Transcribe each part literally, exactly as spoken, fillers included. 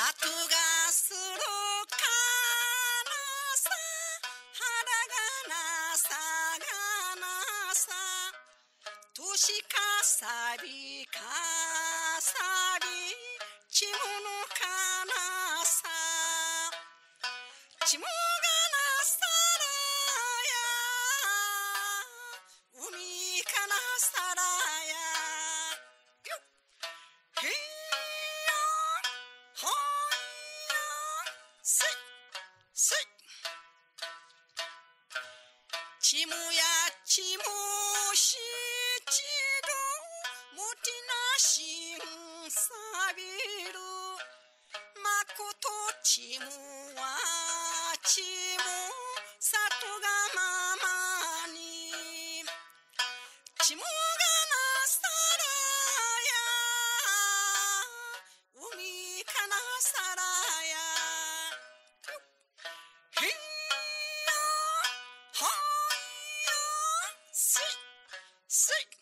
後がするからさ腹がなさがなさ年かさびかさびちむのかなさちむがなさらや海かなさらやよっへいやほいやせいせいちむやちむしちるもてなしんさびるまことちむはちむさとがままにちむがなさらや海かなさらやへいやはーいやせいせい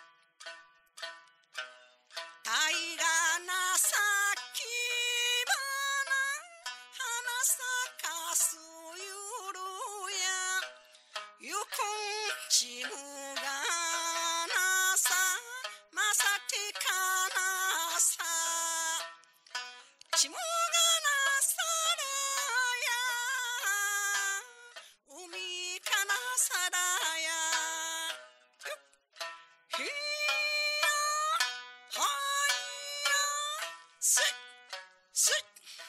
たいがなさきばな花咲かすゆるやゆくんちむがなさまさてかなさちむがなさらや海かなさらやよっへいやはーいやせいせい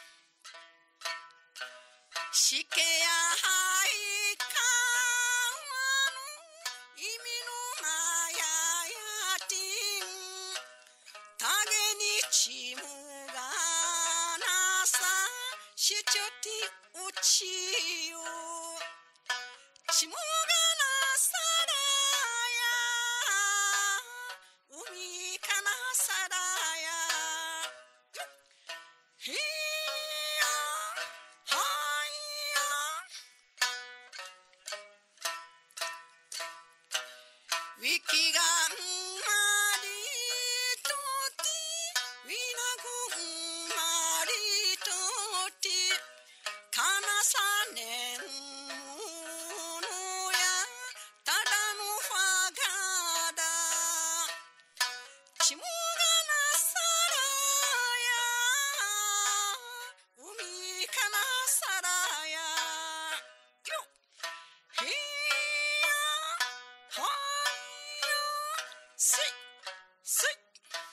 しけやはいかわぬ意味のまややてんたげにちむがなさしちゅてうちよちむがなさらや海かなさらやよっへいやはーいやウィキがんまりとてウィナグんまりとてかなさねんものやただのファガだちむがなさらや海かなさらやよっへいやはーいやせいせい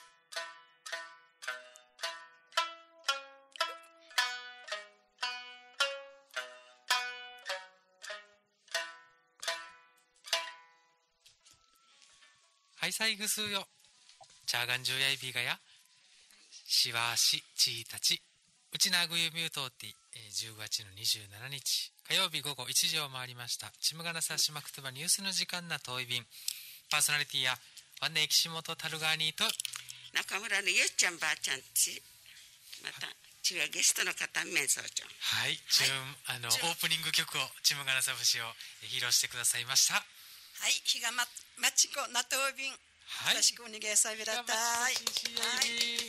はいさいぐすうよチャーガンジュやいびがやしわしちいたちうちなぐゆみゅうとうてじゅうがつのにじゅうしちにち火曜日午後いちじを回りましたちむがなさしまくとばニュースの時間な遠い便パーソナリティやワンネ岸本タルガーニーと中村のゆっちゃんばあちゃんちまた違うゲストの方面相長はい、はい、あのオープニング曲をちむがなさ節を披露してくださいました。 はい、ひがままちこなとうびん、はい、よろしくお願いさびらたい。 はい、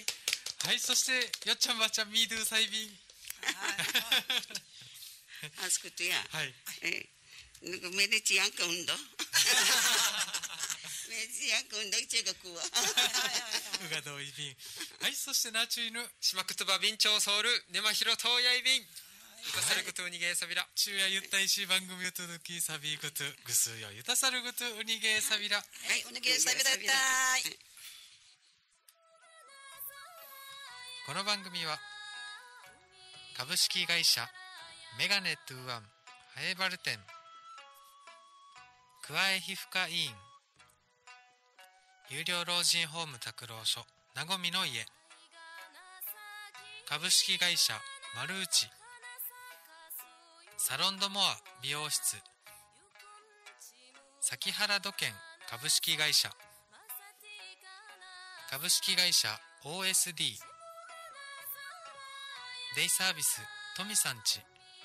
はい、そしてよっちゃんばあちゃんミードゥーサイビン。 あすことや。 はい。 え、なんかメレチヤンか運動。メレチヤンか運動中国は。 うがどういびん。はい、そしてなちゅいぬしまくとばびんちょうソウルねまひろとうやいびん。ゆたさることうにげさびら昼夜ゆったいし番組を届きさびことぐすうよゆたさることうにげさびらはいおにげさびらたい。 この番組は株式会社メガネトゥワンハエバル店クワエ皮膚科医院有料老人ホーム拓郎所なごみの家株式会社丸内サロンドモア美容室崎原土建株式会社株式会社 オーエスディー デイサービス富さんち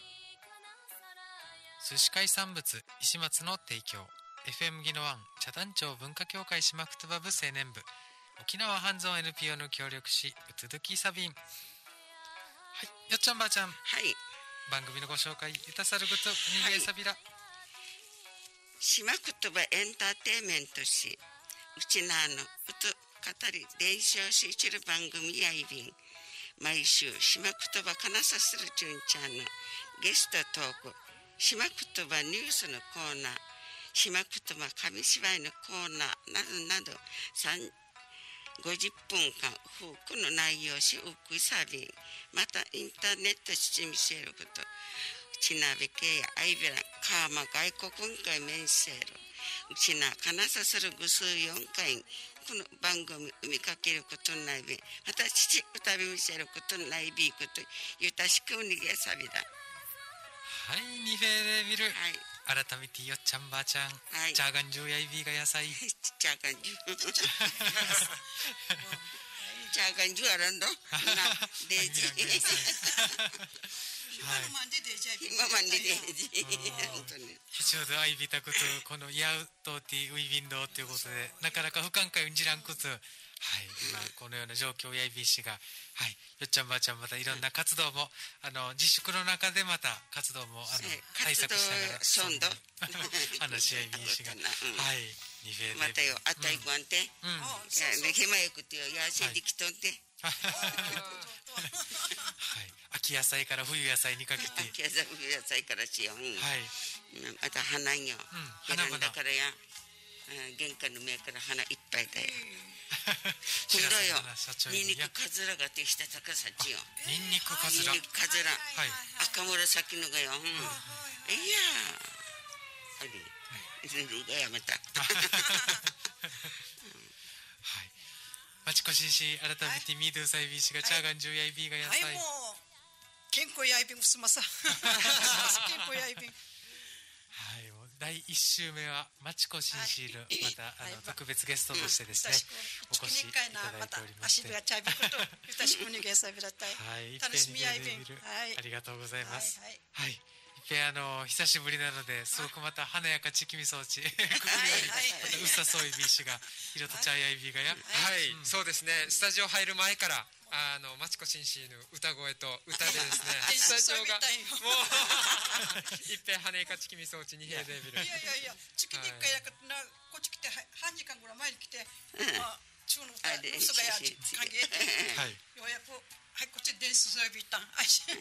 寿司海産物石松の提供 エフエム ギノワン北谷町文化協会島くとば部青年部沖縄半蔵 エヌピーオー の協力しうつづきサビンよっちゃんばあちゃん、 はい番組のご紹介いたさることにげさびら。 島言葉エンターテイメントしうちなのうと語り伝承しちる番組やいびん毎週島言葉かなさするじゅんちゃんのゲストトーク島言葉ニュースのコーナー島言葉紙芝居のコーナーなどなどごじゅっぷんかんフークの内容しうくいさびんまたインターネットしみせることちなべけやアイベランカーマ外国会面せるうちなかなさするぐすうよんかいこの番組見かけることないびまた父歌び見せることないびことゆたしくにげさびだ。 はい、ニフェレビル、 はい改めてよっちゃんばあちゃん、 はいチャーガンジューやいびが野菜ちっちゃかんじゅちゃかんじゅあらんどなデージ今のまんでデージャイビ今までデージ本当にちょうどアイビタクとこのヤウトティウイビンドということでなかなか不寛解うんじらんくつはい今このような状況やいびしがはいよっちゃんばあちゃんまたいろんな活動もあの自粛の中でまた活動もあの対策しながらそんど話し合いびしがはいニフェまたよあったいごんてうんうんいやねひまよくてよやせできとんてはい秋野菜から冬野菜にかけて秋野菜冬野菜からしようはいまた花よ花々 だからや玄関の目から花いっぱいだよ今度よニンニクカズラがてしたたかさちよニンニクカズラニンニクカズラはい赤紫のがよいやあれがやめたはいマチコシンシ改めてミードゥサイビーシがチャーガンジューやいびが野菜はいもう健康やいびんすまさ健康やいびんはいもうだいいっ週目はマチコシンシールまたあの特別ゲストとしてですねお越しいただいておりまして足がチャイビことゆたしくにげさびらたいはい楽しみやいびんはいありがとうございますはいはいいっぺんあの久しぶりなのですごくまた華やかちきみ装置くくりまたうさそういびしがひろとちゃんやいびがやはい、そうですねスタジオ入る前からあのマチコシンシーの歌声と歌でですねスタジオがもういっぺん羽かちきみ装置に平でビルいやいやいや月にいっかいやからなこっち来て半時間ぐらい前に来て中の歌の人がや関係ではいようやくはいこっちで電子そういびたん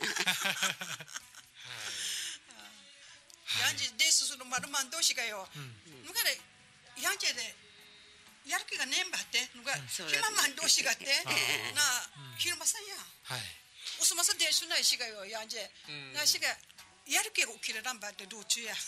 ヤンジ電子する丸マン同士がよぬかでヤンジでやる気がねんばってぬか暇マン同士がってな昼間さんやはいおすまさ電子ないしがよやんじなしがやる気が起きるらんばって道中や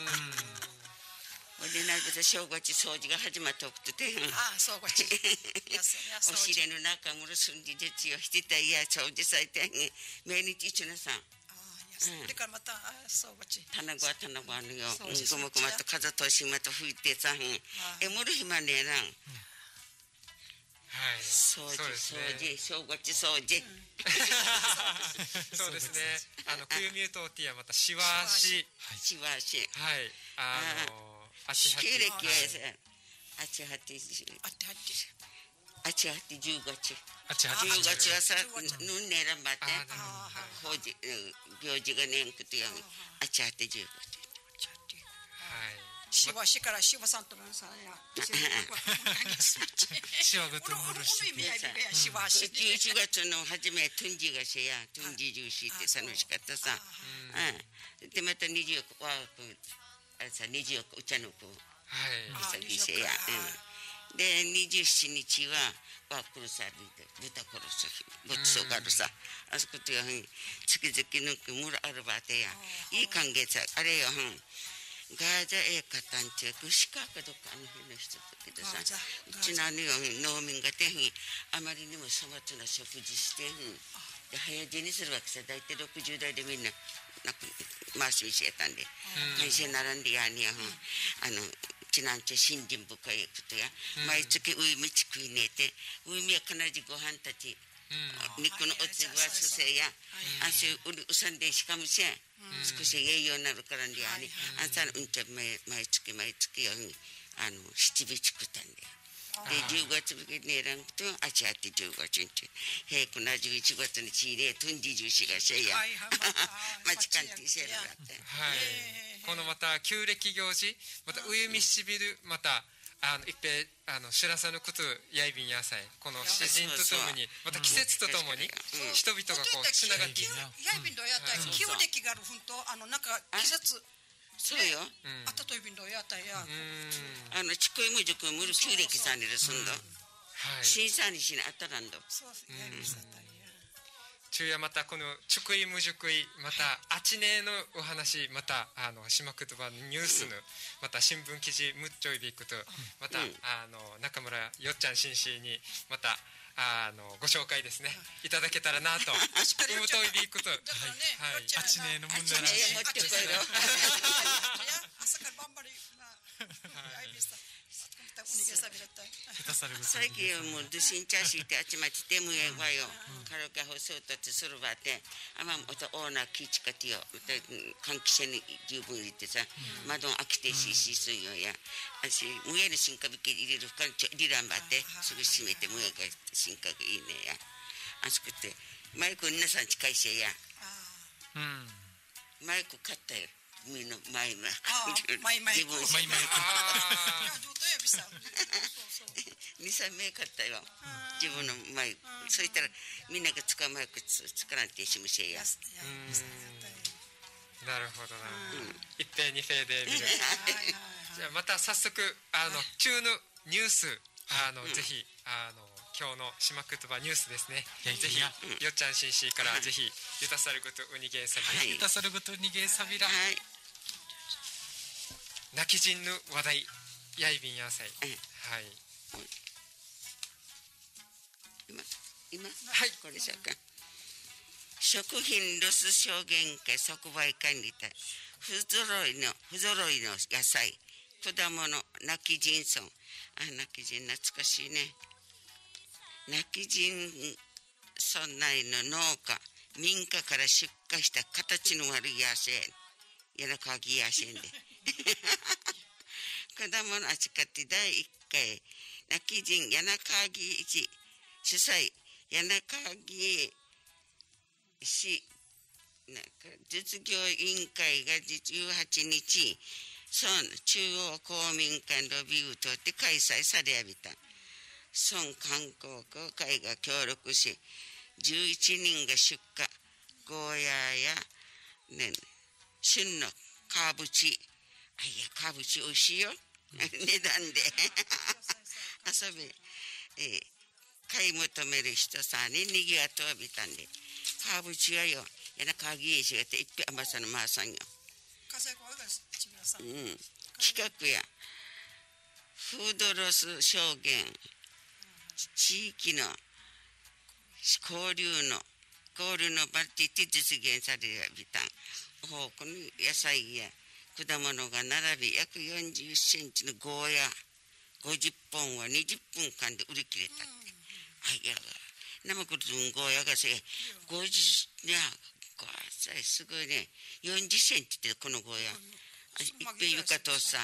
ほんでなるべく正月掃除が始まっておくとてああそうこっちお尻の中むるすんじでちよしてたいや掃除されて毎日一緒なさんでからまたそうこっち棚子は棚子あるようんこもこまと風通しまと吹いてさえむる暇ねえらんはい掃除掃除正月掃除そうですねあの冬ミュートティーはまたしわししわしはいあのあちは経歴ちはあちはちあってはってあちはちじゅうがつあちはじゅうがつはさぬんねえらんばってあ法事行事がねんくとやんあちはちじゅうがつはいしわしからしわさんとのさやしわぐとむるししわしじゅういちがつの初めトゥンジがしやトゥンジジューシーって楽しかったさうんでまたにじゅうよっかはあれさにじゅうよっかお茶の子はいさぎせやでにじゅうしちにちはワークルサーで豚殺すごちそうがあるさあそことや月々のくむらあるばてやいい歓迎さあれよガージャエカタンチェクシカかどっかあの辺の人だけどさうちのあのよ農民がてんあまりにも粗末な食事してんで早死にするわけさ大体ろくじゅう代でみんな回し道やったんで会社並んでやにやあのちなんちゃ信心深いことや毎月ウイミチ食いねえてウイミは必ずご飯たち肉のおつぶはすせやあんしゅううさんでしかもせん少し栄養になるからんでやにあんさんうんちゃ毎月毎月よあの七尾作ったんででじゅうがつぶけねらんとあちあってじゅうがつにちへくなじゅういちがつにちれとんじじゅうしがせやまちかんてせらがってはい、このまた旧暦行事また上見しびるまたあの一平あの知らさぬことやいびんやさいこの詩人とともにまた季節とともに人々がこうつながっているやいびんどやったい旧暦があるふんとあのなんか季節そうよあったといびんどやったいやあのちこいむじゅくむる旧暦さんにですんだ新さんにしにあったらんどそうやいびんさったい昼夜またこのちゅくいむじゅくいまたあちねのお話またあの島言葉のニュースのまた新聞記事むっちょいびくとまたあの中村よっちゃん紳士にまたあのご紹介ですねいただけたらなと思うといびくとはいあちねの問題あちね持ってこいろ朝から頑張りやいびんさおにぎりさびらったい最近もうドシンチャーシーってあちまちでむえばよカラオケ放送とつするばってあままたオーナーキチカティよまた換気扇に十分入れてさ窓開けてししすんよやあしむえの進化びけ入れるふかんちょリランばってすぐ閉めてむえが進化がいいねやあそこってマイク皆さん近いしやマイク買ったよみんな前のマイマイ自分マイマイにさんめい買ったよ自分のマイクそういったらみんなが使うマイク使わんてしむしやなるほどな一平二平で見るじゃあまた早速あの中のニュースあのぜひあの今日の島言葉ニュースですねぜひよっちゃんしんしからぜひゆたさることうにげさびらゆたさることうにげさびら泣き人の話題やいびんやさいはい今今はいこれしゃか食品ロス証言会即売会にて不揃いの不揃いの野菜果物泣き人村あ泣き人懐かしいね泣き人村内の農家民家から出荷した形の悪い野菜やなかぎ野菜で果物扱ってだいいっかい泣き人やなかぎ一主催やなかぎ市なんか実業委員会がじゅうはちにち村中央公民館ロビーをとって開催されやびた村観光会が協力しじゅういちにんが出荷ゴーヤーや、ね、旬のカブチあいやカブチおいしいよ値段で遊び、えー、買い求める人さんににぎわとびたんでカブチはよやなかぎえしがていっぺん甘さのまさんようん企画やフードロス証言地域の交流の交流の場って実現されるびたん多くの野菜や果物が並び約よんじゅっセンチのゴーヤごじゅっぽんはにじゅっぷんかんで売り切れたって、あいや生くるゴーヤがせごじゅういやゴーヤすごいねよんじゅっセンチってこのゴーヤいっぺん床とさ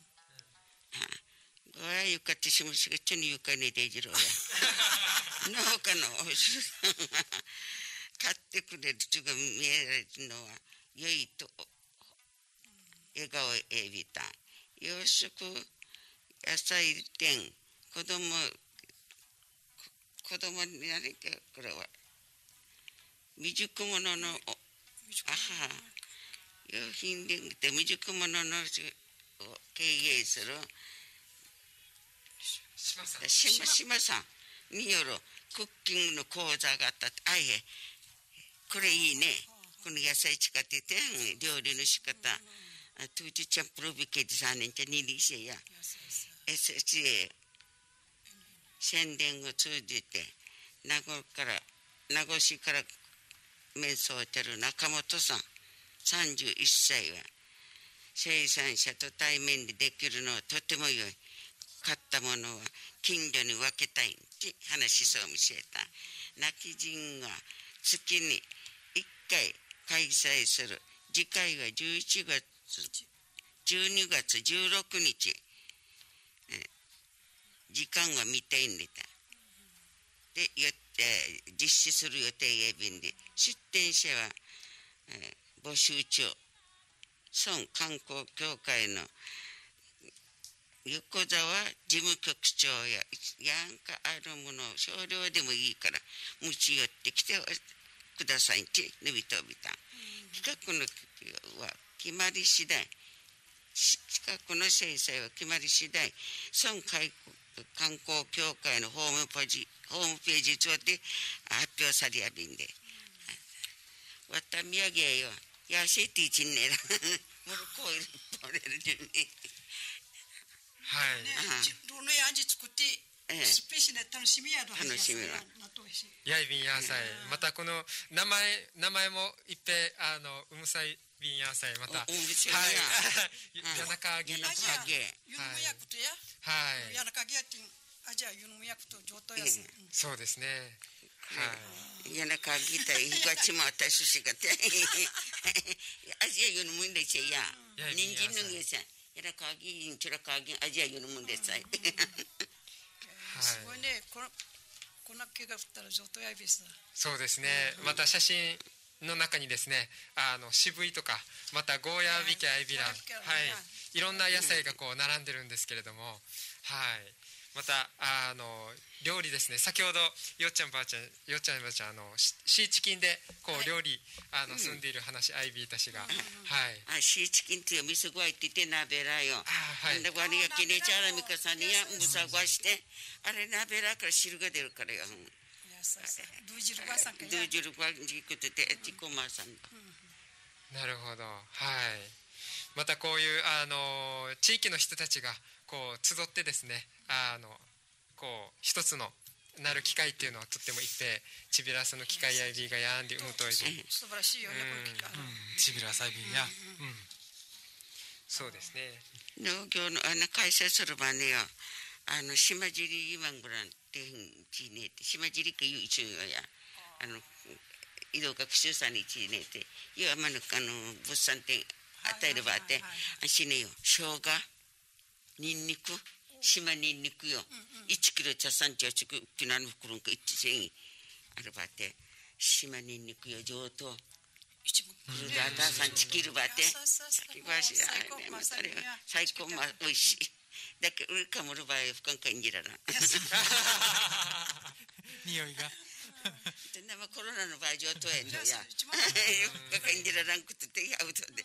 ゴーヤ床ってしむしがちょに床にでじろうや農家のおいしさ買ってくれる人が見えられるのは良いと笑顔えびた養殖野菜店子供子供になりかこれは未熟者のあは用品店で未熟者のを経営する島さん島島さんによるクッキングの講座があったってあいえこれいいねこの野菜使ってて料理の仕方トゥーチチャンプロビケディさんねんちゃにりせや エスエスエー 宣伝を通じて名護から名護市から面相をてる中本さんさんじゅういっさいは生産者と対面でできるのはとても良い買ったものは近所に分けたいって話しそう見せた泣き人が月にいっかい開催する次回はじゅういちがつじゅうにがつじゅうろくにち時間は未定にたでよって実施する予定や便で出展者は、えー、募集中村観光協会の横澤事務局長ややんかあるもの少量でもいいから持ち寄ってきてくださいってぬびとびた企画のは決まり次第企画の制裁は決まり次第村観光協会のホームページホームページ上で発表されやびんでわたみやげよやせていちんねらもるこいるポレルじゅねはいどのやじ作ってスペシャル楽しみやろ楽しみややいびんやさいまたこの名前名前もいっぺあのうむさいびんやさいまたおむせや谷中ぎ谷中げユヌムヤクトやはい谷中ぎやってあじゃユヌムヤクト上等やすそうですねはい谷中ぎたいがちまたししがてアジアユヌムんでちや人参のげさやらかぎんちらかぎんアジアユヌムんでさいすごいねこのこんな毛が降ったら上等やびさそうですねまた写真の中にですねあの渋いとかまたゴーヤービキャエビランはいいろんな野菜がこう並んでるんですけれどもはいまたあの料理ですね先ほどよっちゃんばあちゃんよっちゃんばあちゃんあのシーチキンでこう料理あの住んでいる話アイビーたちがはいあシーチキンってみすごいって言って鍋らよあんだわりがきねちゃらみかさにやむさごわしてあれ鍋らから汁が出るからよドゥジルバさんかドゥジルバじくててちこまさんなるほどはいまたこういうあの地域の人たちがこう集ってですねあのこう一つのなる機会っていうのはとってもいっぺちびらさの機会やいびがやんでうむといで素晴らしいよねこの機会ちびらさいびんやそうですね農業のあの開催する場によあの島尻今ぐらんってちねて島尻かいう一応やあの移動学習さんにちねていうあまのあの物産展与える場であしねよ生姜ニンニク島ニンニクよいちキロ茶さんちゃちくきなの袋かいちせんある場で島ニンニクよ上等クルダータさんちきる場で先ばしあれまたあれは最高まおいしいだけど、かもる場合、不感感じらな。 匂いが。 でもコロナの場合、上等やんのや。よく感じらなくて、アウトで。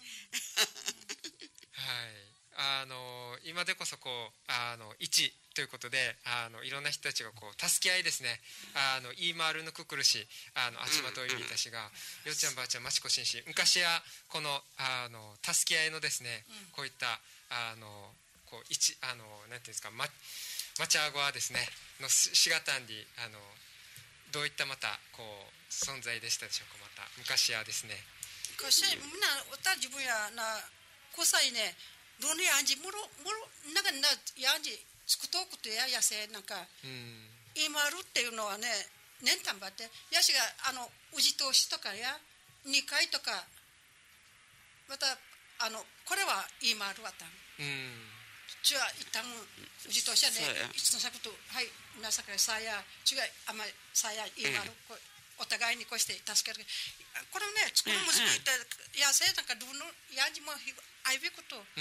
はい。あの今でこそこうあのいちということであのいろんな人たちがこう助け合いですねあのイーマールのくくるしあのあちまといびたしがよっちゃんばあちゃんまちこしんし昔やこのあの助け合いのですねこういったあのこう一あのなんていうんですかまマチャーゴアですねのしがたんであのどういったまたこう存在でしたでしょうかまた昔やですね昔みんなおた自分やなこさいねロネアンジもろもろなんかなやんじつくとくとややせなんか、うん、今あるっていうのはね年単ばってやしがあの宇治投資とかやにかいとかまたあのこれは今あるわたん。うんちは一旦宇治投資はねいつのさことはいなさかさやちがあまさや今ある、うん、お互いにこうして助けるこれね作るもすごいってやせなんかどのやんじもあいびこと、うん、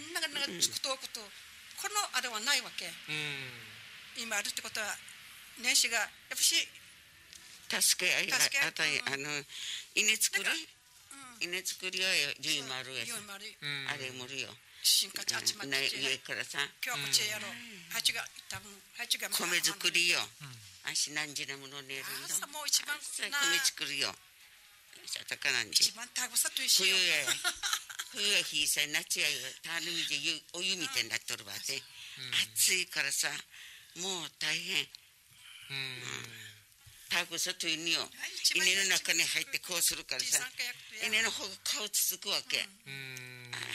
なんかなんかつくとくと、このあれはないわけ、うん、今あるってことは年始がやっぱし助け合いあたいあの稲作り稲作りはじゅうまるやさあれもるよ進化あちまち上からさ今日こっちやろうはちが多分はちが米作りよあしなんじなものねるんだもう一番米作るよさたかなんじ一番たぐさと一緒よ冬は日さ夏やたぬみでお湯みたいになっとるわで、うん、暑いからさもう大変、うん、たぐさというによ稲の中に入ってこうするからさ稲の方が顔つつくわけ、うん、あ,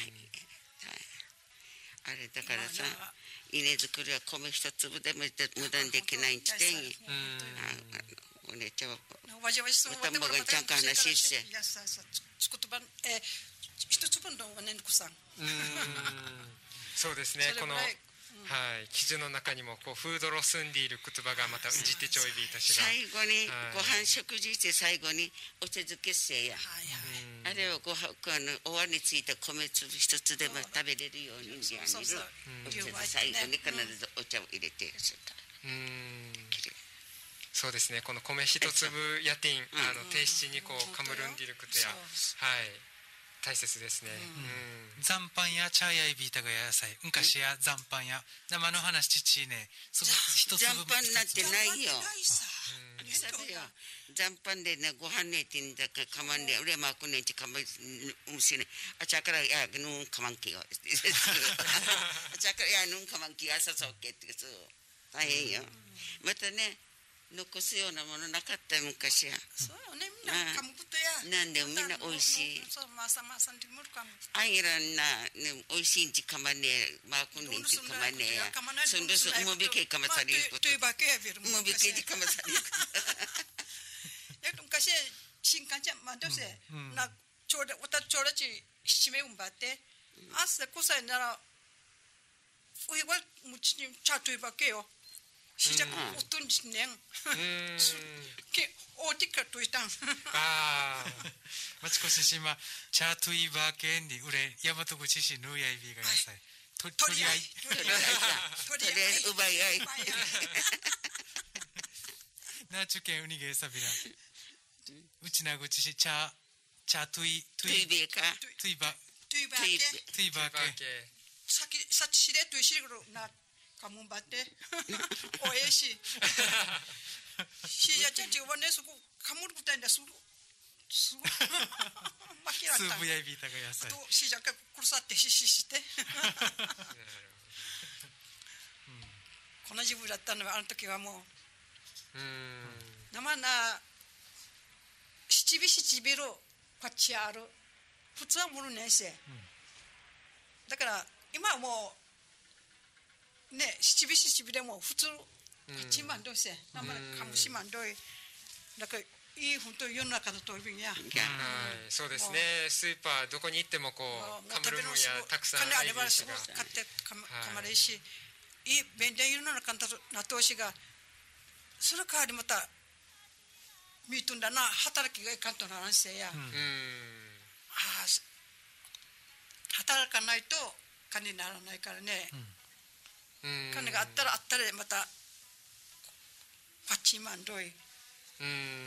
あれだからさ稲作りは米一粒でも無駄にできないんちてんお姉ちゃんはおたまがちゃんか話してつくとばえ一つ分のねんこさんそうですねこのはい、記事の中にもこうフードロスんでいる言葉がまたうじてちょいびいたしが、 最後にはいご飯食事して最後にお茶漬けせや、 はいはいあれをご飯あのお椀についた米粒一つでも食べれるようにじゃそうそうお茶で最後に必ずお茶を入れてするかうーんらきれいそうですね、この米一粒やてん、 うんあの低質にこうかむるんでいることや、 そうはい大切ですね。うん残飯や茶やいびいたが野菜昔や残飯や生の話ちねそこ一粒残飯なんてないよないささてよ残飯でねご飯ねてんだかかまんね俺まくねちかまうんしねあちゃからやぬんかまんきよあちゃからやぬんかまんきやさそうけってそう大変よまたね残すようなものなかったよ昔はそうよねみんなかむことやなんでもみんな美味しいそうまさまさんでむるかむあいらんなね美味しいんちかまねまくねんちかまねやそんですもびけかまさりることというばけやべるもびけでかまさりるや昔新幹線まどせなちょうだおたちょうだち七名うんばってあすこさならおいはむちにちゃというばけよ시작おとんじねんけおてかといたんああまちこししま茶といばけんにうれ大和口市ぬやいびが野菜ととりあえずとりあえず奪い合いなちゅけんうにげさびらうちなぐちし茶茶といといといべかといばというばけといばけさきさちしれといしれぐるなかむんばっておえししやちゃちがねそこかむることんだすぐすぐまきらったスープやいびいたが野菜としじゃかくるさってしししてこの自分だったのはあの時はもう生な七尾七尾ろこっちある普通はもるねんせだから今はもうね七尾七尾でも普通八万どうせ生かもしまんどいだからいい本当世の中だというんやはいそうですねスーパーどこに行ってもこうカムルムやたくさん金あればすがぐ買ってかまかまれるしいい便利世の中だとなとしがその代わりまた見とんだな働きがいかんとならんせや、うん、あ働かないと金にならないからね、うん、金があったらあったらまたパチマンドイ、うん、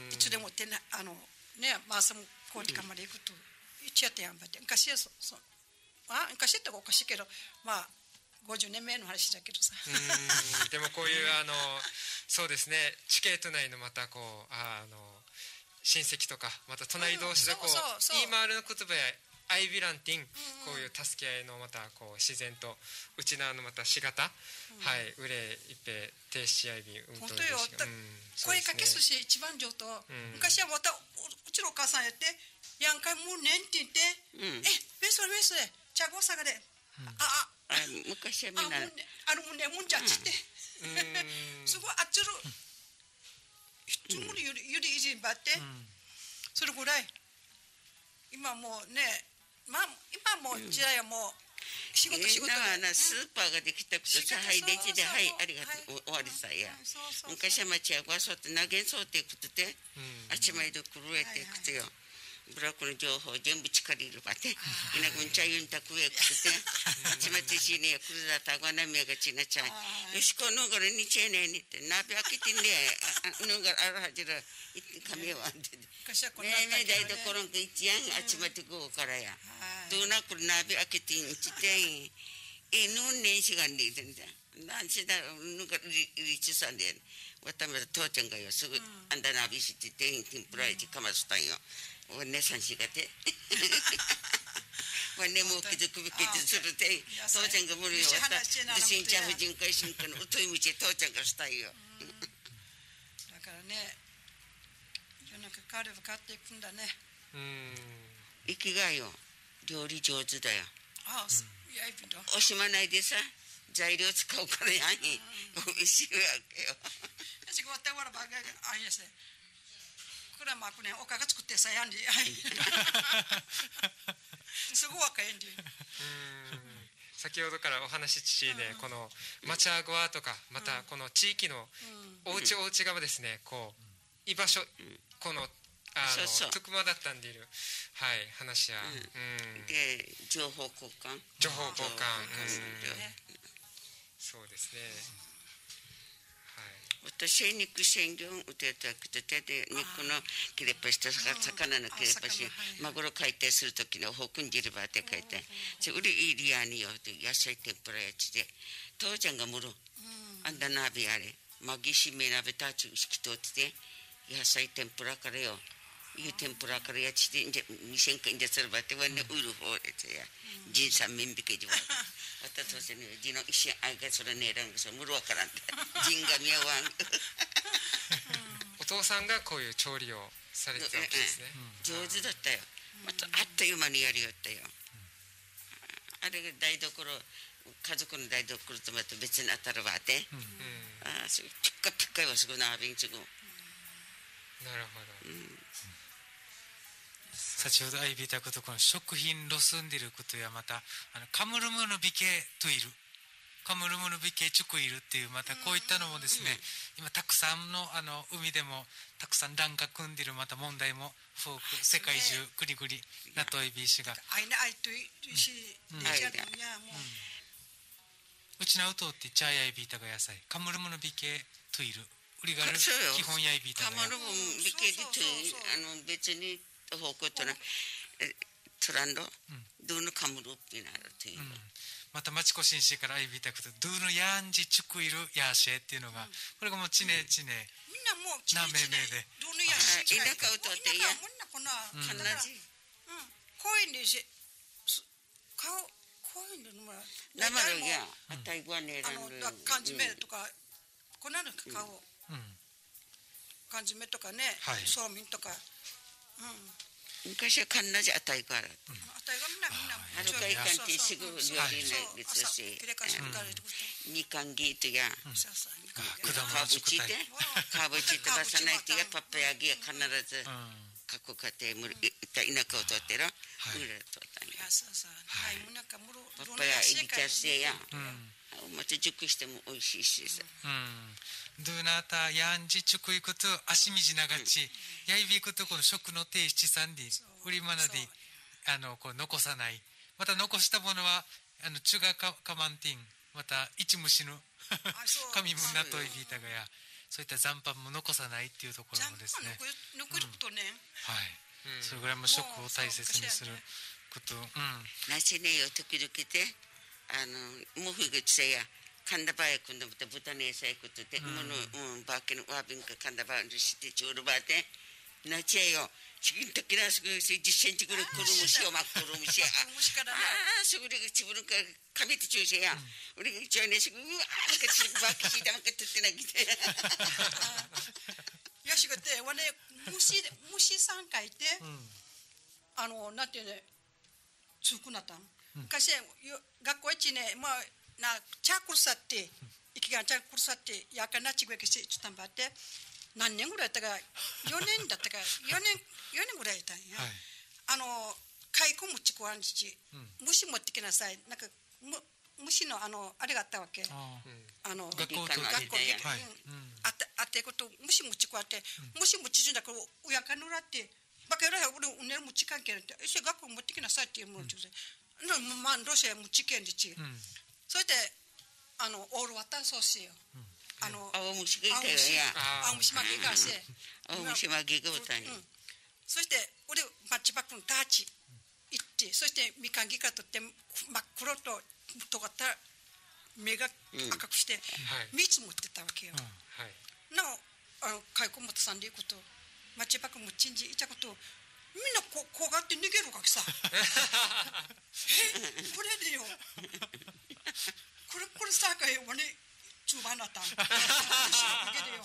いつでもてなあのねまあそのこうにかまで行くと一やってやんばって昔はそそあ昔っておかしいけどまあごじゅうねんめの話だけどさうんでもこういうあのそうですねチケット内のまたこうあの親戚とかまた隣同士でこう言い回るの言葉やアイビランティンこういう助け合いのまたこう自然とうちなのまたしがたはい売れ一平停止アイビ本当よ声かけすし一番上と昔はまたうちのお母さんやってやんかいもうねんって言ってえベストベストで茶ごさがでああ昔はみんなあるもんねもんじゃっちってすごいあっちるいつもよりゆりいじんばってそれぐらい今もうねまあ今もう時代はもう仕事仕事でスーパーができたくてさはいレジではいありがとう終わりさや昔は町はごわそうって投げんそうっていくとてあちまいでくるえていくとよブラックの情報全部力入れるばていなくんちゃゆんたくえくてあちまちしねくるだたごなみやがちなちゃんよしこのがらにちえねにってなびあきてんでのがあるはじらいってかみわんでねえねえだいどころんかいちやんあちまってごからやどうなくなびあきてんちてんえのんねんしがんでいるんだなんしだのがりちさんでわたまた父ちゃんがよすぐあんだなびしててんてんぷらいちかましたんよわねさんしがてわねもうきずくびきずするて父ちゃんが無理よわたでしんちゃん婦人会しんかのうといみち父ちゃんがしたいよだからね世の中変われば変わっていくんだね生きがよ料理上手だよああやいびんだ惜しまないでさ材料使うからやんおいしいわけよ私がわたわらばがあいやせこれはまあこれおかが作ってさやんりすごい若いんで先ほどからお話ししね、このマチャゴアとかまたこの地域のお家お家がですね、こう居場所、このあのトゥクマだったんでいる、はい、話や、 で情報交換情報交換、そうですね。 私肉鮮魚売ってたくて手で肉の切れっ端と魚の切れっ端マグロ解体する時のホクン汁ばって書いて売りいりやによって野菜天ぷらやちで父ちゃんがむるあんだ鍋あれまぎしめ鍋たちしきとって野菜天ぷらからよいう天ぷらからやちでにせんかんじゃするばってわね売る方でや人さんめんびけじわ私たちね人の一瞬あいがそれねえらんがそむるわからんって人が見やわんお父さんがこういう調理をされてたわけですね。 上手だったよ。またあっという間にやりよったよ。あれが台所家族の台所とまた別に当たるわってああすぐピッカピッカはすぐなびんちぐなるほど。 先ほどあいびたことこの食品ロスンディルことやまたあのカムルムの美形といるカムルムの美形チュクイルっていうまたこういったのもですね、今たくさんのあの海でもたくさん乱が組んでるまた問題も多く世界中くりくりなといびしがあいなあいといしでじゃるんやもううちなうとってチャイアイビータが野菜カムルムの美形といる売りがある基本やいびたがカムルム美形でとあの別に方向となトランドどのカムルになるというまた町子紳士からあいびたくとドゥのヤンジチュクイルヤーシェっていうのがこれがもうちねちねみんなもうちねちねでどのヤーシェ田舎歌ってやみんなこんな同じこういうにし顔こういうのも生のやあたいごねらんあの缶詰とかこんなの顔缶詰とかねそうめんとか昔はかんなじあたいからあたいがみんなみんなはるかいかんてすぐ料理の別だしみかんぎとやかぶちでかぶちってばさないとやパパヤギは必ず各家庭む田舎をとってるうらとったんやパパヤいびきやすいやまた熟しても美味しいしさドゥナタヤンジチュクイクト足みじながちやいびくとこの食の定七三で売りまなであのこう残さないまた残したものはあのチュガカカマンティンまた一虫の神むなといびいたがやそういった残飯も残さないっていうところもですね残ることねはいそれぐらいも食を大切にすることなしねよ時々であのもふぐちせやかんだばやくんだ豚の野菜くとてものばけのわびんかかんだばんしてちょうるばてなちやよチキンときらすぐじっセンチぐらいくるむしよまっくるむしやああすぐにちぶるかかみてちゅうせや俺が一応ねすぐうわーかちばきしだまかとってなきてよしがてわね虫虫さんかいてあのなんてねつくなったん昔学校一年まあなチャクルサって生きがチャクルサってやかなちぐやけしてちょっとんばって何年ぐらいだったかよねんだったかよねんよねんぐらいだったんや、はい、あの蚕もちこわんち虫持ってきなさいなんかむ虫のあのあれがあったわけあの学校と学校で、はいうん、あったあってこと虫持ちこわって虫持ちじゅんだからうやかぬらってバカやらや俺うねる持ち関係ってえそれ学校持ってきなさいっていうもんちゅうせまあロシア持ちけんでちそれであのオールワターソースよ。あの青虫がいたよや。 青虫巻きがして。 青虫巻きが歌に。 そして俺マッチバックのターチ行ってそしてみかんぎから取って真っ黒と尖った目が赤くして蜜持ってたわけよ。なおあの蚕本さんで行くとマッチバックもチンジいたことみんなここうがって逃げるわけさ。えこれでよ。これこれさかよわね中盤だったん。逃げるよ。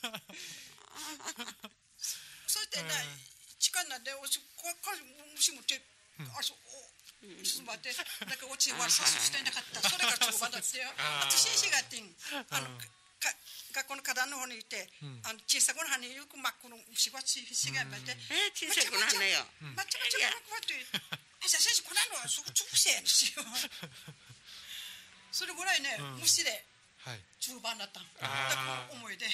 そしてな力なんでおしここ虫持ってあそおすまってなんか落ちはさしてなかった。それが中盤だってよ。あと先生がってあのか学校の課題の方にいて、あの小さくの羽よく真っ黒の虫がついしがやって、 え小さくの羽よ。 まちまちまちまって、え先生こののはすぐ直線ですよ。 それぐらいね、虫ではい中盤だったの。 あーだから思い出。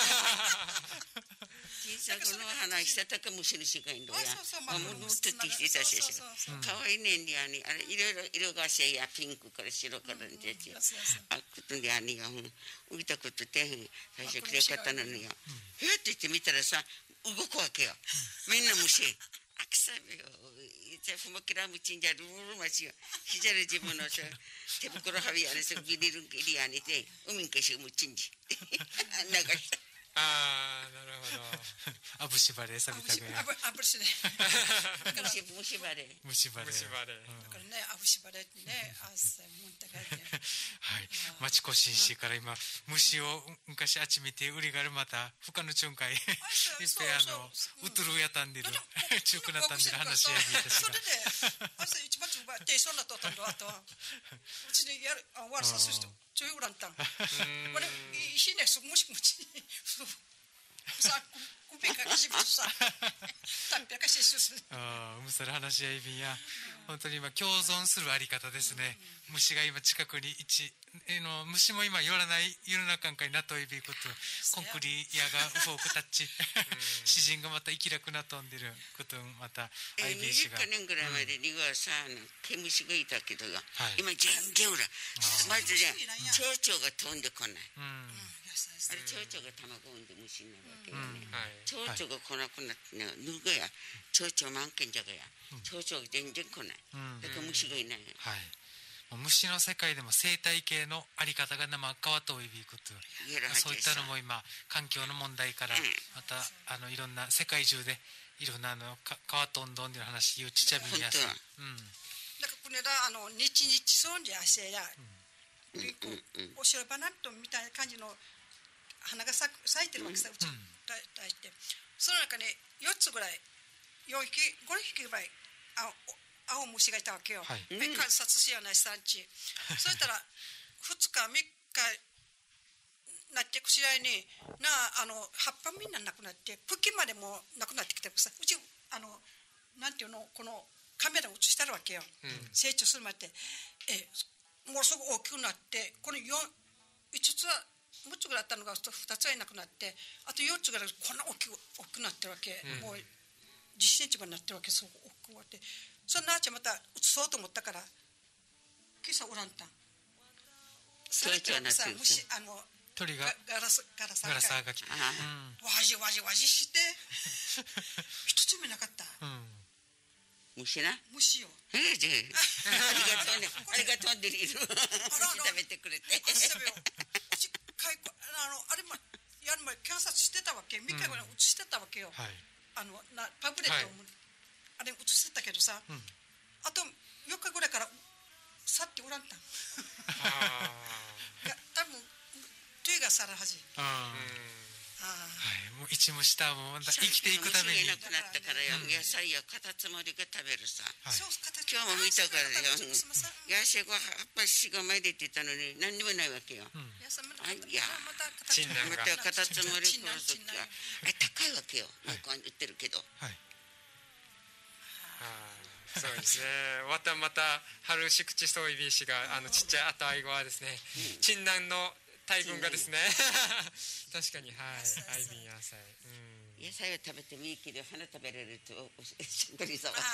小さくの花したたか虫のしがいんどや。 あそうそうあもうぬっとってきてたし。 そうそうそうそう。 可愛いねんであにあれいろいろ色がせやピンクから白からんでち。 そうそうそう。 あことであにが浮いたことて最初きれかったのによ。へって言ってみたらさ動くわけよ。みんな虫。あくさびよ。じゃふもきらむちんじゃるるまちよ。ひじゃる自分のさ手袋はびやねさビニールんきりやねて海んけしむちんじ。流した。 ああなるほど。 あぶしばれさびたぐやあぶあぶしね。 虫虫歯で。 虫ばれ虫歯で。 だからね、あぶしばれってね、あっさもんたがね。 はい町子新市から今虫を昔あっち見て売りがあるまた他の巡回いっぺんあのうとるやたんでる中くなったんでる話や見たしそれで、あさ一番中盤でそんなとったんだあと。うちにやるあわらさす人ちょい売らんたん。これいいしね、すもしもち。さコピーかけしましたたんぴゃかししするああむさる話し合いびんや本当に今共存するあり方ですね、うん、虫が今近くに一えの虫も今寄らない世の中になっといびことコンクリやがフォークタッチ詩人がまた生きなくなっとんでることまたアイビー氏がにじゅっかねんぐらいまでにはさ、うん、毛虫がいたけど、はい、今全然ほらまずね蝶々が飛んでこない、うんあれ蝶々が卵を産んで虫になるわけよね、うんはい、蝶々が来なくなってねぬがや蝶々満軒じゃがや、うん、蝶々が全然来ない、うん、だから虫がいない、 はい、虫の世界でも生態系のあり方が生変わっておいびくとそういったのも今環境の問題からまたあのいろんな世界中でいろんなあのか変わっとんどんでの話言うちちゃびんやすい、うん、 だからこれだあの日々そうじゃせや、うん、おしろばなとみたいな感じの花が咲いてるわけさ、うちに対してその中によっつぐらいよんひきごひきぐらい青青虫がいたわけよ、はい、観察しやない産地そしたらふつかみっかなっていく次第になあの葉っぱみんななくなって茎までもなくなってきてさうちあのなんていうのこのカメラを映してるわけよ、うん、成長するまでえもうすぐ大きくなってこのよん、いつつはむっつぐらいあったのがふたつはいなくなってあとよっつぐらいこんな大きく大きくなってるわけ、うん、もうじゅっセンチまでなってるわけそう大きくなってそのなあちゃんまた移そうと思ったから今朝おらんたんそれってさ虫あの鳥がガラスガラサガラサが来てわじわじわじして一つ目なかった、うん虫な虫よええじゃありがとうねありがとうでいる虫食べてくれて食べようちかいあのあれもやる前観察してたわけみっかぐらい映してたわけよ、うん、あのなパブレットも、はい、あれ映してたけどさ、うん、あとよっかぐらいから去っておらんたんいや多分トゥイが去るはずはい、もう一虫下も生きていくために虫がいなくなったからよ、うん、野菜やカタツムリが食べるさ、はい、今日も見たからよ野菜が葉っぱしがまいでってたのに何にもないわけよ、うん、あいやまたカタツムリ殺す時はあれ高いわけよ向こうに売ってるけどはい、 はあそうですね。またまた春しくちそういびしがあのちっちゃいあとあいごはですね、うん、陳南の大群がですね確かにはいアイビン野菜、 うん、野菜を食べてもいいけど花食べられるとしんどりそうでし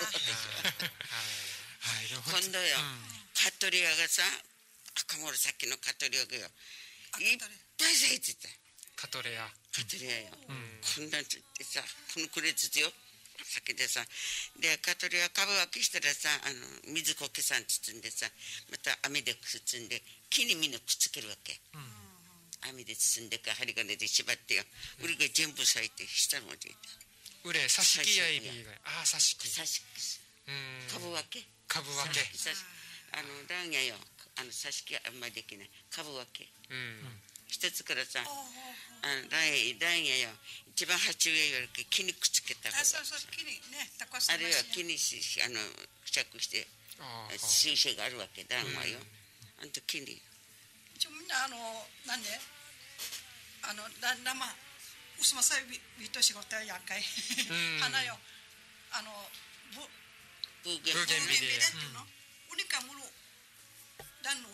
ょ今度よ、うん、カトリアがさ赤森さっきのカトリアがよいっぱい咲いてたカトレアカトリアよ、うん、こんなんつってさこのくれつつよ先でさでカトリア株分けしたらさあの水苔さん包んでさまた網で包んで木にみんなくっつけるわけ、うん、網で包んでか針金で縛ってよ俺が全部咲いて下までいた俺挿し木やいびがああ挿し木挿し木株分け株分けあのランヤよあの挿し木あんまりできない株分け、うん、一つからさあのランヤよ一番鉢植えより木にくっつけた方があそうそう木にねあるいは木にしあの付着して水性があるわけだんわよ、うん、あんと木に一応みんなあのなんであのだんだんまあ薄まさいびと仕事やんかい花よあのブブーゲンビリアうにかむろだんの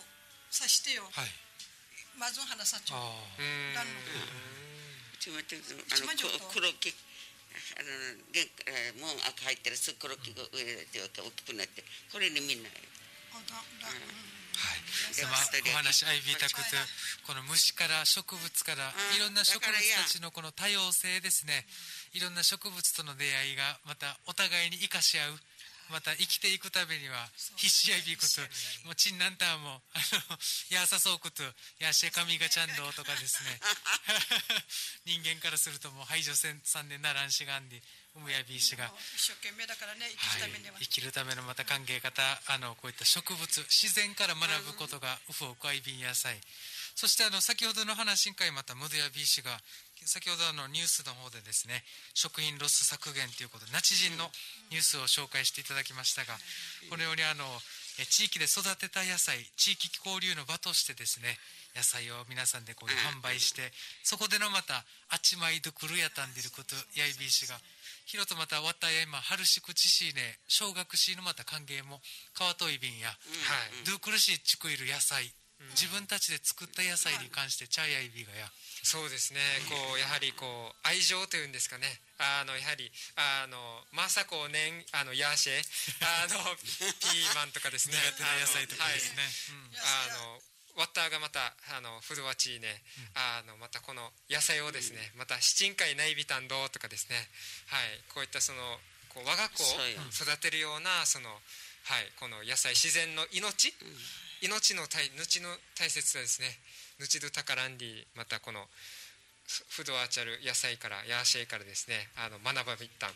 さしてよ。 はい。 まず話さちゃう。 あうーんなんのうちもちょっとうちもちょっとあのこ黒木あの玄えー門赤入ったらすぐ黒木が上で大きくなってこれにみんなあだだうんはい。 ででまあ後でお話アイビータクとこの虫から植物からうんいろんな植物だからやたちのこの多様性ですね。いろんな植物との出会いがまたお互いに生かし合う。また生きていくためには必死やいびこともうチンナンターもあのやさそうことやしえかみがちゃんどとかですね人間からするともう排除せんさんでならんしがんでうむやびいしが、 一生懸命だからね生きるためには。 はい、生きるためのまた考え方あのこういった植物自然から学ぶことがウフオクアイビン野菜そしてあの先ほどの話し会またムドヤビー氏が先ほどあのニュースの方でですね食品ロス削減ということでナチジンのニュースを紹介していただきましたがこのようにあのえ地域で育てた野菜地域交流の場としてですね野菜を皆さんでこう販売してそこでのまたあちまいどくるやたんでることやいびいしがひろとまたわったや今春しくちしね小学しのまた歓迎も川といびんやはいドゥクルシチクイル野菜自分たちで作った野菜に関してチャイやいびがやそうですねこうやはりこう愛情というんですかねあのやはりあのまさこねんあのヤーシェあのピーマンとかですね苦手な野菜とかですね、 あのワッターがまたあのフドワチーね、あのまたこの野菜をですね、また七人会内ビタンドとかですね、はい、こういったそのこう我が子を育てるようなその、はい、この野菜自然の命、命の大命の大切さですね。ヌチドタカランディまたこのフドワチャル野菜からヤーシェイからですねあの学ばびったん、はい、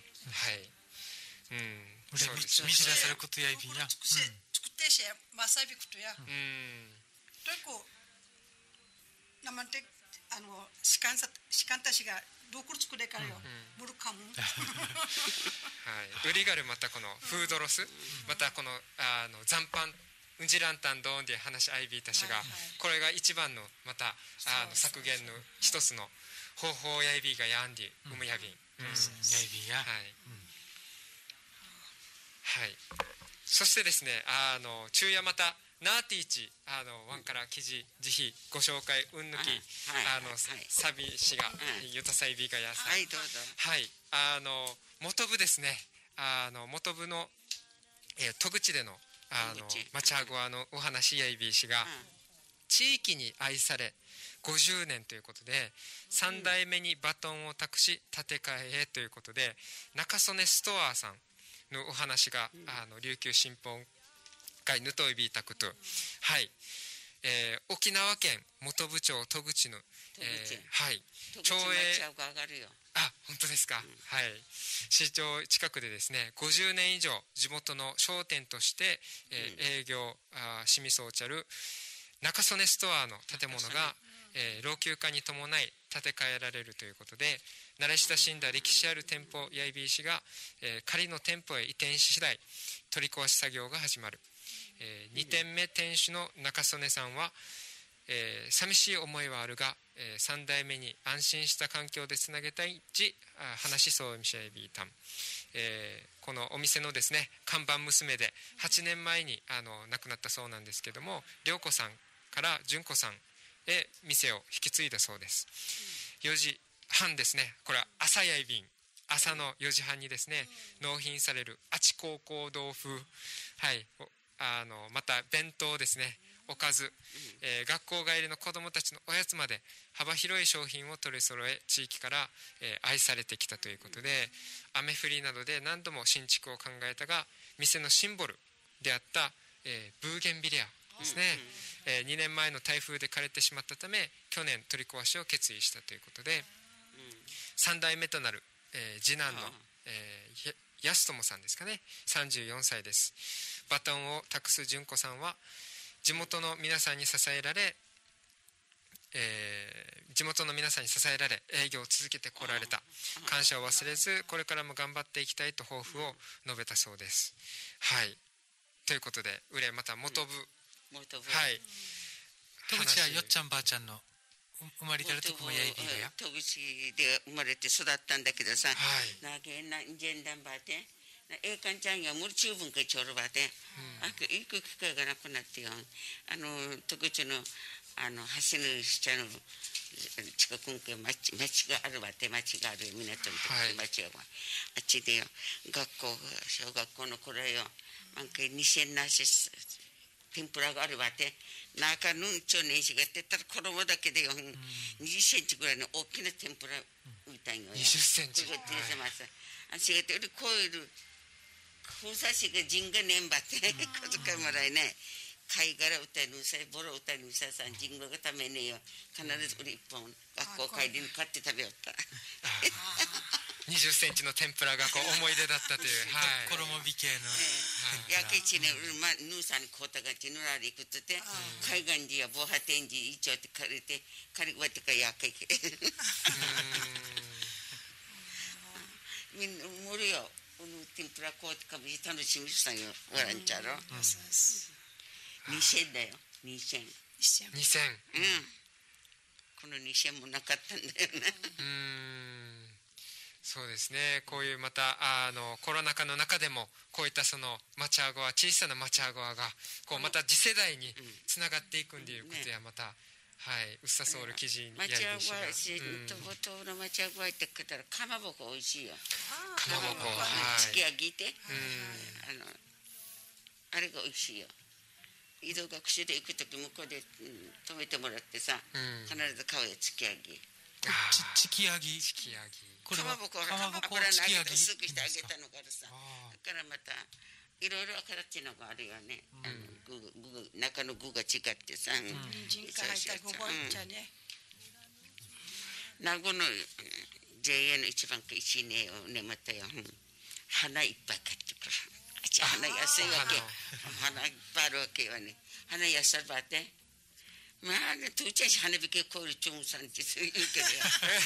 うん、 そうですね。見知らされることやいびんや。 作って作ってしまさびくとや。 うんというこうなまんてあの士官さ士官たちがどこ作れからよ。ムルカム。 はい、ウリガルまたこのフードロス、またこのあの残飯ウジランタンドーンで話しアイビーたちが、これが一番のまたあの削減の一つの方法やいびがやんでうむやびん、うん、 やいびんや。 はい、はい、そしてですねあの昼夜またナーティーチあのワンから記事ぜひご紹介うんぬきあのサビ氏がユタサイビがやさはいどうぞはいあの元部ですねあの元部の、えー、戸口でのあのマチャゴアのお話やいびい氏が地域に愛されごじゅうねんということでさん代目にバトンを託し建て替えへということで中曽根ストアーさんのお話があの琉球新報会ぬといびいたくとはい、えー、沖縄県本部町戸口の、えー、はい町営上がるよあ本当ですか、うん、はい市長近くでですねごじゅうねん以上地元の商店として、えー、営業あしみそうちゃる中曽根ストアの建物が、えー、老朽化に伴い建て替えられるということで慣れ親しんだ歴史ある店舗やいびいしが、えー、仮の店舗へ移転し次第取り壊し作業が始まる、えー、にてんめ店主の中曽根さんはえー、寂しい思いはあるが、えー、さん代目に安心した環境でつなげたいち話しそうみしゃいびいたん、えー、このお店のですね看板娘ではちねんまえにあの亡くなったそうなんですけども涼子さんから純子さんへ店を引き継いだそうです、うん、よじはんですねこれは朝やいびん朝のよじはんにですね納品されるあち高校豆腐はいあのまた弁当ですねおかず、えー、学校帰りの子どもたちのおやつまで幅広い商品を取り揃え地域から、えー、愛されてきたということで雨降りなどで何度も新築を考えたが店のシンボルであった、えー、ブーゲンビレアですね、えー、にねんまえの台風で枯れてしまったため去年取り壊しを決意したということでさん代目となる、えー、次男の、えー、安友さんですかねさんじゅうよんさいですバトンを託す純子さんは地元の皆さんに支えられ、えー、地元の皆さんに支えられ営業を続けてこられた感謝を忘れずこれからも頑張っていきたいと抱負を述べたそうですはいということでうれまた元部、うん、元部はい戸口はよっちゃんばあちゃんの生まれたるとこもやいびがや戸口で生まれて育ったんだけどさ、 はい、 なげなじんだんばて栄冠ちゃんが無十分かちょるばで、あく行く機会がなくなってよ。あの特徴のあの橋の下の近くに町町があるわて町がある港のとこに町があっちでよ。学校小学校の頃よ。なんかにせんなし天ぷらがあるわて。中のちょねしがってたら子供だけでよ。にじゅっセンチぐらいの大きな天ぷらみたいのよ。 にじゅっセンチ。 これが出てます。あしがてるこういう封鎖しが人がねんばって小遣いもらえね貝殻歌いぬさいボロ歌いぬささん人がためねよ必ず俺一本学校帰りに買って食べよったにじゅっセンチの天ぷらがこう思い出だったという衣引けのやけちねまぬさんにこうたがちぬらりくってて海岸寺や防波天寺一応って借りて借りわってかやけけみんな無理よ天ぷらこうかも楽しみしたんよわらんちゃろにせんだよにせんにせんうんこのにせんもなかったんだよねうんそうですねこういうまたあのコロナ禍の中でもこういったそのマチャゴア小さなマチャゴアがこうまた次世代につながっていくんでいうことやまたはい、うっさソウル記事にマチャゴアしとぼとのマチャゴアって言ったらかまぼこ美味しいよかまぼこつき揚げてあのあれが美味しいよ移動学習で行くとき向こうで止めてもらってさ必ず買うよつき揚げちき揚げちき揚げかまぼこ油の揚げて薄くして揚げたのがあるさだからまたいろいろ形のがあるよね、うん、あの具具中の具が違ってさ、うん、 人家入ったごぼう茶ね、 うん、名護の ジェイエー の一番か一年をねまたよ、うん、花いっぱい買ってくるあっち花安いわけ花いっぱいあるわけよね花安いばってまあねとうちゃし花火けこういうちょんさんってそう言うけどよ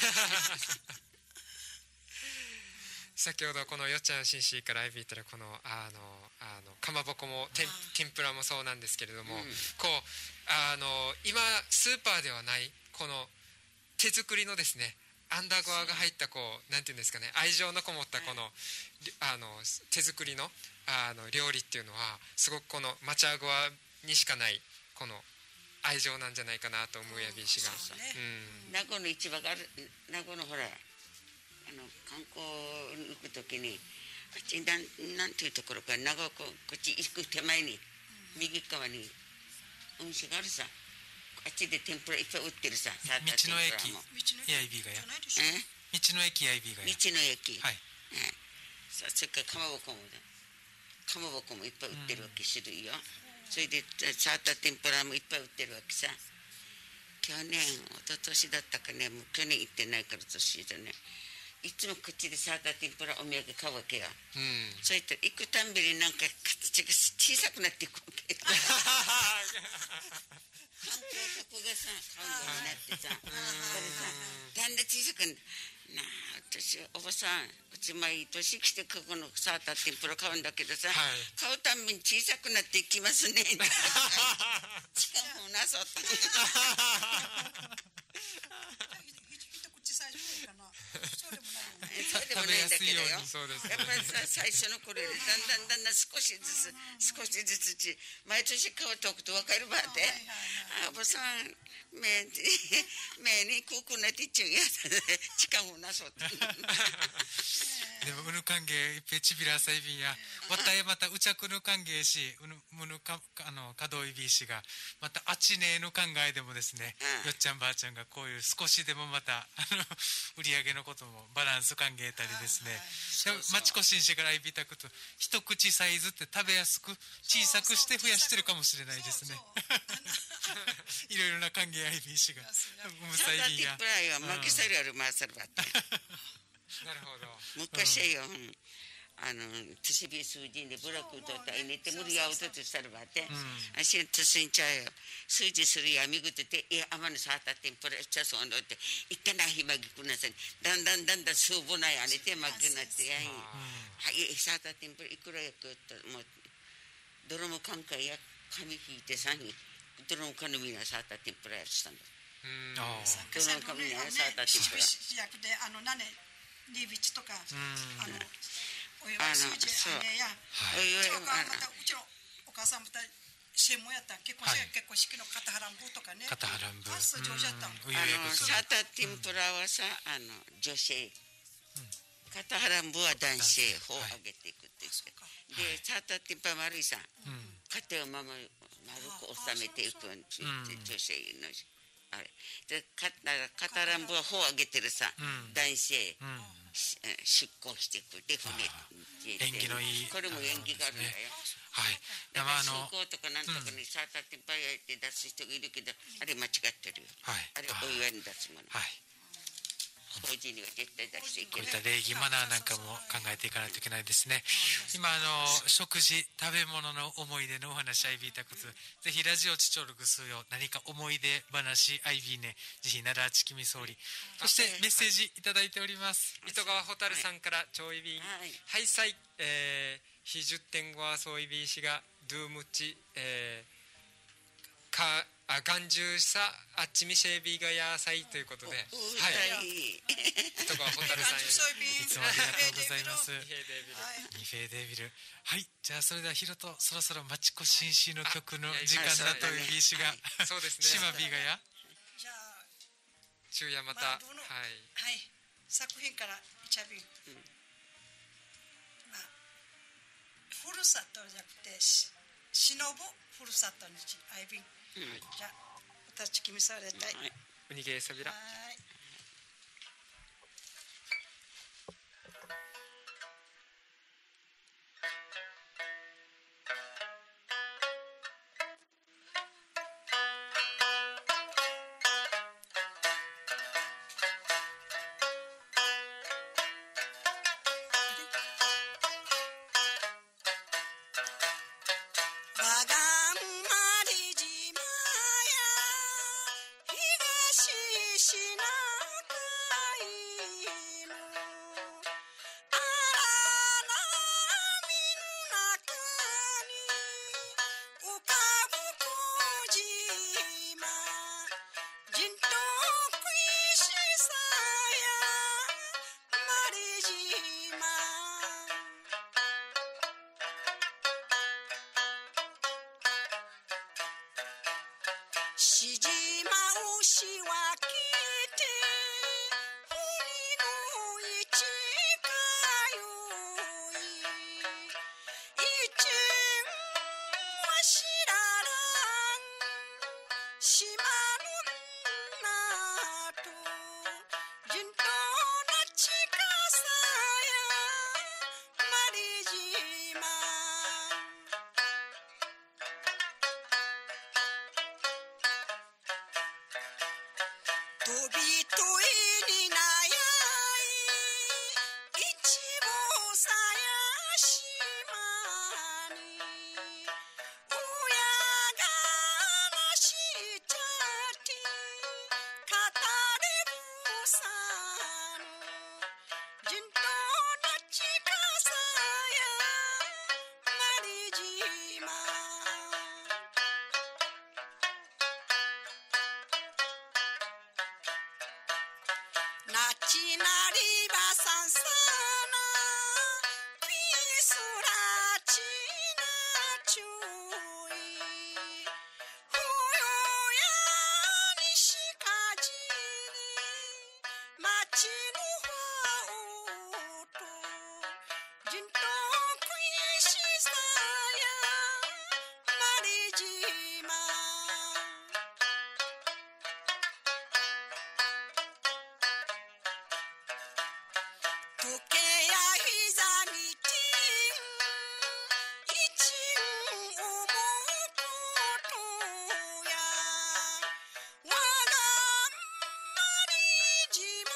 先ほどこのよっちゃん紳士からアイビーったらこのあのあのかまぼこも天天ぷらもそうなんですけれども、うん、こうあの今スーパーではないこの手作りのですねアンダーゴアが入ったこうなんていうんですかね愛情のこもったこの、あの手作りのあの料理っていうのはすごくこのマチャゴアにしかないこの愛情なんじゃないかなと思うやびしが、 名護の市場がある名護のほらあの観光に行くときにあっちなん、なんていうところか長ここっち行く手前に右側にお店があるさあっちで天ぷらいっぱい売ってるさ道の駅やいびがや道の駅やいびがや道の駅はい、ええ、さそれからかまぼこもだかまぼこもいっぱい売ってるわけ、うん、種類よそれでサーター天ぷらもいっぱい売ってるわけさ去年一昨年だったかねもう去年行ってないから年だねいつもこっちでサーター天ぷらお土産買うわけよ、うん、そういったら行くたんびになんか形が小さくなっていくわけよ環境格がさ買うようになってさそれさだんだん小さくなあ私おばさんうち毎年来てここのサーター天ぷら買うんだけどさ、はい、買うたんびに小さくなっていきますね違うもんなそうってそうでもないんだけどよやっぱりさ最初の頃よりだんだんだんだん少しずつ少しずつ毎年買うとくと分かるばってあおばさん目にくくなっていっちゃうやつ近くなそうってでもうぬ歓迎いっぺちびらさいびんやわたえまたうちゃくぬ歓迎しうぬむぬかあの門井びしがまたあちねえの考えでもですね、うん、よっちゃんばあちゃんがこういう少しでもまたあの売り上げのこともバランス歓迎たりですねまちこしんしからいびたくと一口サイズって食べやすく小さくして増やしてるかもしれないですねいろいろな歓迎あいびしがむさいびんや巻きさりあるまさるばってなるほど昔よ、うん、あのつしび数字でブラックとったいねって無理やうととしたらばってあしんとすんちゃうよ数字するやみぐとてえあまのさたってんぷらちゃそうのっていったなひまぎくなさんだんだんだんだん数ぼないあねてまぎなってやいはいさたってんぷらいくらやくともう泥もかんかや紙引いてさに泥もかのみなさたってんぷらやしたんだ泥もかみなさたってんぷらあの何リビチとか、あのお祝いしじゃねや。 お祝いまたうちのお母さんまた専門やった結婚式結婚式の片腹んぶとかね。 片腹んぶ。 あ、そう上手やったん。 あのサタティンプラはさ、あの女性。片腹んぶは男性を上げていくって言って。で、サタティンプラ丸井さん。家庭を守る丸く収めていくんって女性の。あれで片腹んぶは頬を上げてるさ、男性、出航していくで船縁起のいいこれも縁起があるんだよ。 はい。 だから信仰とかなんとかにサーターティンパイ焼いて出す人がいるけど、あれ間違ってるよ。あれお祝いに出すもの。はい。法事には絶対出していけない。 こういった礼儀マナーなんかも考えていかないといけないですね。今あの食事食べ物の思い出のお話アイビータクツ、ぜひラジオチチョルグスよ何か思い出話アイビーね、ぜひ奈良ちきみ総理、そしてメッセージいただいております。 糸川蛍さんからちょいびんはいさい非十点五はそういびんしがドゥームチかあ眼中さあっちみしえびがやさいということで、はい、糸川蛍さんよりいつもありがとうございます。 ニフェーデービル、 ニフェーデービル。はい、じゃあそれではヒロトそろそろマチコ紳士の曲の時間だというビーシが、 そうですね。 島ビーがや。 じゃあ昼夜また、はいはい作品から一ゃびん。まあふるさとじゃなくてし忍ぶふるさとにちアイビン。じゃあ私君されたい。 ウニゲーサビラ。 しじまうしはきて海のいちかよいいちんはしららんしまのなとじんとなちかさやまりじまとびといになやいいちぼさやしまにおやがなしちゃってかたれぶさのじんとなちかさやまりじまなちなりばさんさなピスラチナチュイふよやにしかじにまちのはおとじんとくいしさやまりじま時計やひざみちんいちんおもうことやわがまりじま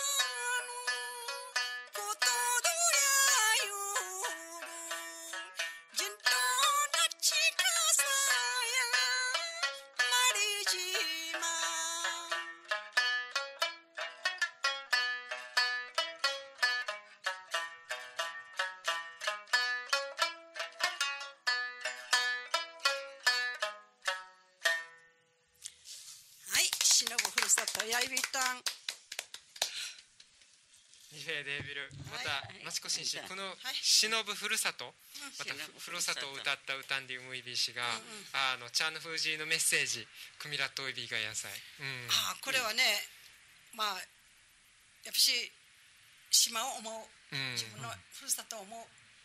のことどやよるじんとなちかさやまりじまはい、しのぶふるさとやいびたんニフェデービル、またマチコ紳士、このはい忍ぶふるさと、また忍ぶふるさとを歌った歌んでうむいびしが、 うんうんあのチャーヌフージーのメッセージ、クミラットイビーが野菜。うん。 あこれはね、まあやっぱし島を思う、 うん自分のふるさとを思う、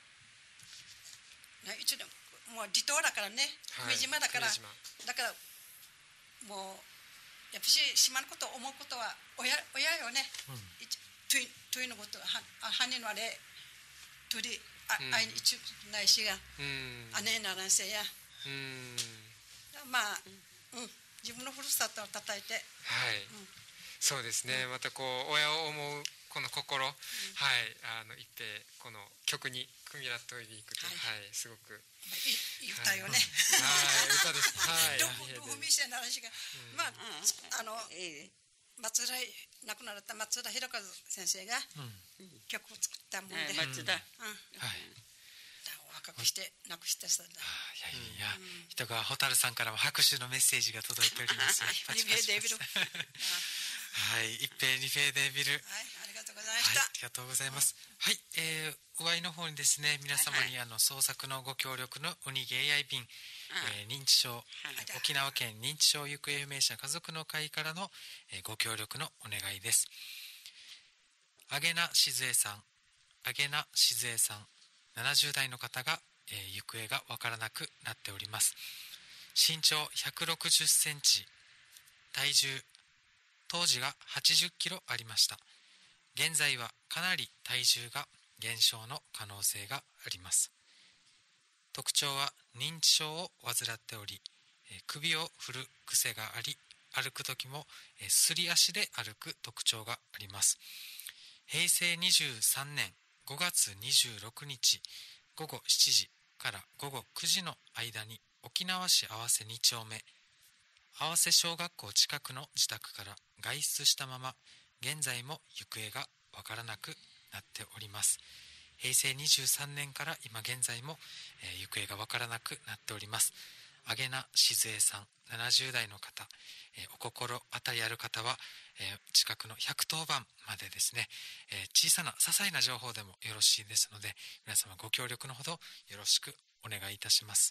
ね、一応でももう離島だからね、久米島だから、 久米島だからもうやっぱし島のことを思うことは親親よね、一トゥイトゥイのことはあ犯人はあれトゥリあうん会いに一応ないしがうん。 姉ならんせや、 うん。 まあ、うん、自分のふるさとをたたいて、 はい。そうですね。またこう親を思うこの心、はい、あの一平この曲にクミラットイビークと、 ははい、すごく。 まあ、いいいい歌よね。 はい、歌です。はい。 どこどこ見せならしが、まああのいい松浦亡くなられた松浦弘和先生が曲を作ったもんで、 はいうん、 松田はい若くして亡くしてさだ。 いやいや、人が蛍さんからも拍手のメッセージが届いております。パチパチパチニフェデービルはい一平二平デービル、 はい、ありがとうございまはい、 した。 ありがとうございます。はい、えー、お会いの方にですね、皆様にあの創作のご協力のウニゲ エーアイ 便、えー認知症、 はい沖縄県認知症行方不明者家族の会からの、えーご協力のお願いです。あげなしずえさん、あげなしずえさん、ななじゅう代の方が、えー行方がわからなくなっております。身長ひゃくろくじゅっセンチ、体重当時がはちじゅっキロありました。現在はかなり体重が減少の可能性があります。特徴は認知症を患っており、えー首を振る癖があり、歩く時も、えーすり足で歩く特徴があります。へいせいにじゅうさんねんごがつにじゅうろくにちごごしちじからごごくじの間に沖縄市合わせに丁目合わせ小学校近くの自宅から外出したまま、現在も行方がわからなくなっております。へいせいにじゅうさんねんから今現在も、えー行方がわからなくなっております。あげなしずえさん、ななじゅう代の方、えーお心当たりある方は、えー近くのひゃくとおばんまでですね、えー小さな些細な情報でもよろしいですので、皆様ご協力のほどよろしくお願いいたします。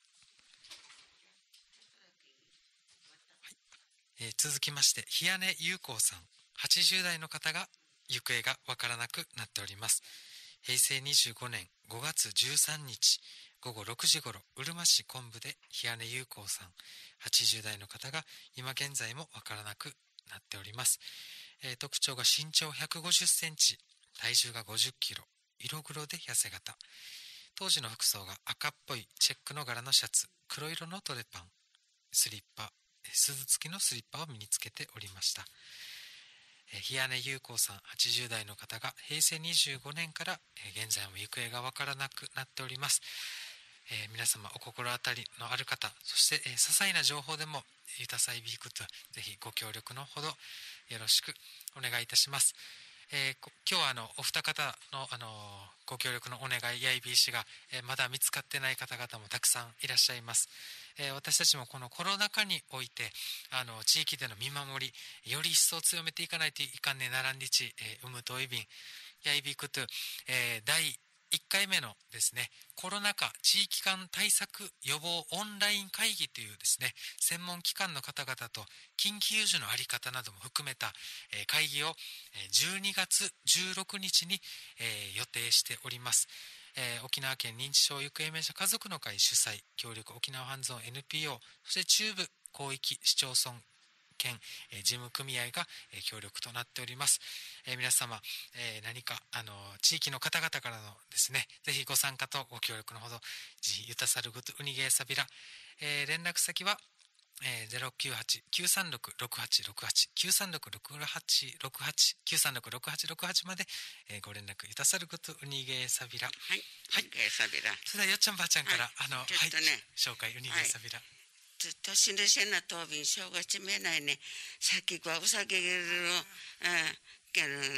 えー続きまして、日屋根優子さん、はちじゅう代の方が行方がわからなくなっております。へいせいにじゅうごねんごがつじゅうさんにちごごろくじごろ、うるま市昆布で日屋根優子さん、はちじゅう代の方が今現在もわからなくなっております。えー特徴が身長ひゃくごじゅっセンチ、体重がごじゅっキロ、色黒で痩せ型。当時の服装が赤っぽいチェックの柄のシャツ、黒色のトレパン、スリッパ、鈴付きのスリッパを身につけておりました。えー日屋根優子さん、はちじゅう代の方がへいせいにじゅうごねんから、えー現在も行方がわからなくなっております。えー皆様お心当たりのある方、そして、えー些細な情報でもゆたさいびーくとぜひご協力のほどよろしくお願いいたします。えーこ今日はあのお二方の、あのーご協力のお願い エーアイビー 氏が、えーまだ見つかってない方々もたくさんいらっしゃいます。えー私たちもこのコロナ禍においてあの地域での見守りより一層強めていかないといかんねならんりち、えー、うむといびんやいびくと、えー、だいいっかいめのですね、コロナ禍地域間対策予防オンライン会議というですね、専門機関の方々と緊急時の在り方なども含めた、えー会議をえーじゅうにがつじゅうろくにちに、えー予定しております。えー沖縄県認知症行方不明者家族の会主催協力沖縄ハンズオン エヌピーオー、そして中部広域市町村県、えー事務組合が、えー協力となっております。えー皆様、えー何かあの地域の方々からのですね、ぜひご参加とご協力のほどじゆたさるぐとうにげーさびら、えー連絡先はえー、ゼロきゅうはち きゅうさんろく ろくはちろくはち きゅうさんろく ろくはちろくはち きゅうさんろく ろくはちろくはちまで、えーご連絡ゆたさることうにげーさびら。 はいはいゲーサビラそれではよっちゃんばあちゃんから、 はいあの、 ちょっとねはい、紹介うにげーさびら。 ず年のせなとびん正月めないねさっきはうさぎるのける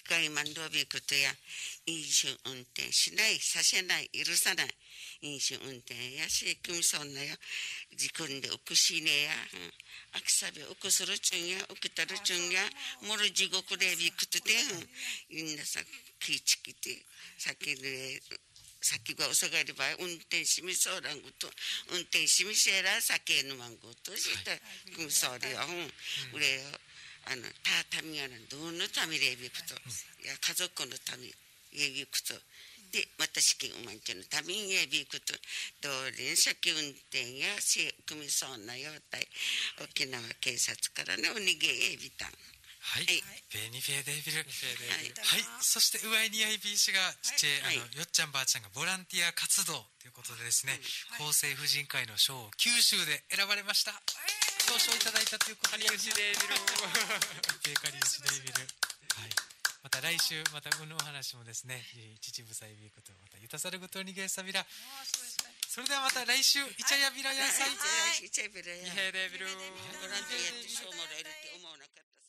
外満ロビーことや飲酒運転しないさせない許さない飲酒運転やし組そんなよ自分で起こしねや、うん、あきさび起こするちゅんや起きたるちゅんやもろ地獄でびくとで、うん、みんなさ気ぃちきて先で先が遅がれば運転しみそうらんこと運転しみせら酒飲まんことした組そうでよ、うん、俺よあのたたみやなんどのためでびくと、いや家族のためへびくとでまた試験うまんちゃのためにへびくとどれん酒運転やせ組そうなよたい沖縄警察からのおにげへびたんはい、 はいベニフェーデービル、 はいはい、そして上に アイビー 氏がちっちゃい、 はいあのよっちゃんばあちゃんがボランティア活動ということでですね、はい、厚生婦人会の賞を九州で選ばれました。表彰いただいたということで、 カリウシデイビルベーカリウシデイビル、はい、また来週またこのお話もですね、秩父祭ビークとまたゆたさるごとにげさびら、それではまた来週イチャヤビラ野菜イチャヤビラやニヘデイビルボランティアやって賞もらえるって思わなかった。